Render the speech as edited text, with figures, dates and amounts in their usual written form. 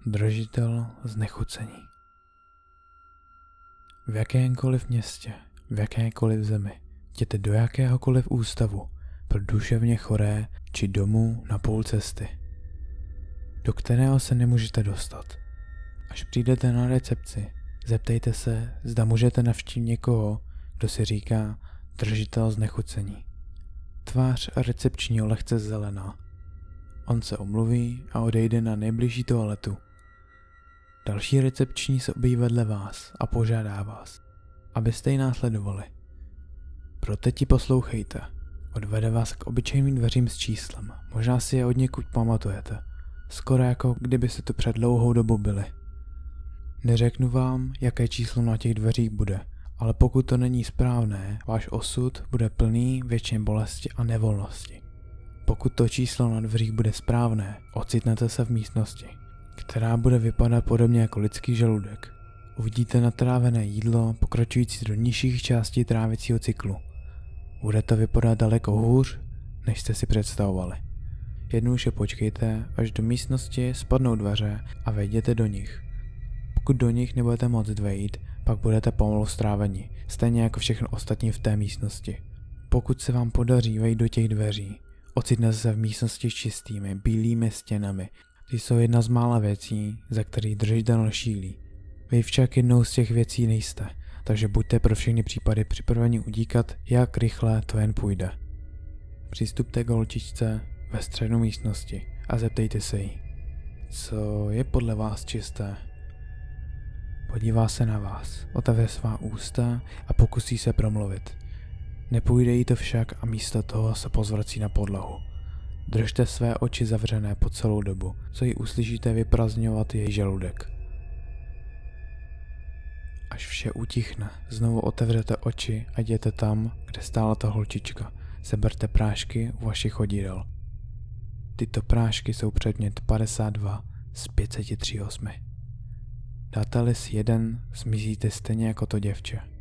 Držitel znechucení. V jakémkoliv městě, v jakékoliv zemi, jděte do jakéhokoliv ústavu pro duševně choré či domů na půl cesty, do kterého se nemůžete dostat. Až přijdete na recepci, zeptejte se, zda můžete navštívit někoho, kdo si říká držitel znechucení. Tvář recepčního lehce zelená. On se omluví a odejde na nejbližší toaletu. Další recepční se objeví vedle vás a požádá vás, abyste ji následovali. Pro teď poslouchejte. Odvede vás k obyčejným dveřím s číslem. Možná si je od někud pamatujete. Skoro jako kdybyste tu před dlouhou dobu byli. Neřeknu vám, jaké číslo na těch dveřích bude, ale pokud to není správné, váš osud bude plný věčné bolesti a nevolnosti. Pokud to číslo na dveřích bude správné, ocitnete se v místnosti, která bude vypadat podobně jako lidský žaludek. Uvidíte natrávené jídlo pokračující do nižších částí trávicího cyklu. Bude to vypadat daleko hůř, než jste si představovali. Jednoduše počkejte, až do místnosti spadnou dveře a vejděte do nich. Pokud do nich nebudete moct vejít, pak budete pomalu stráveni, stejně jako všechno ostatní v té místnosti. Pokud se vám podaří vejít do těch dveří, ocitnete se v místnosti s čistými, bílými stěnami. Ty jsou jedna z mála věcí, za který držitel šílí. Vy však jednou z těch věcí nejste, takže buďte pro všechny případy připraveni udíkat, jak rychle to jen půjde. Přistupte k holčičce ve středu místnosti a zeptejte se jí, co je podle vás čisté. Podívá se na vás, otevře svá ústa a pokusí se promluvit. Nepůjde jí to však a místo toho se pozvrací na podlahu. Držte své oči zavřené po celou dobu, co ji uslyšíte vyprazňovat její žaludek. Až vše utichne, znovu otevřete oči a jděte tam, kde stála ta holčička. Seberte prášky u vašich chodidel. Tyto prášky jsou předmět 52 z 538. Dáte-li si jeden, zmizíte stejně jako to děvče.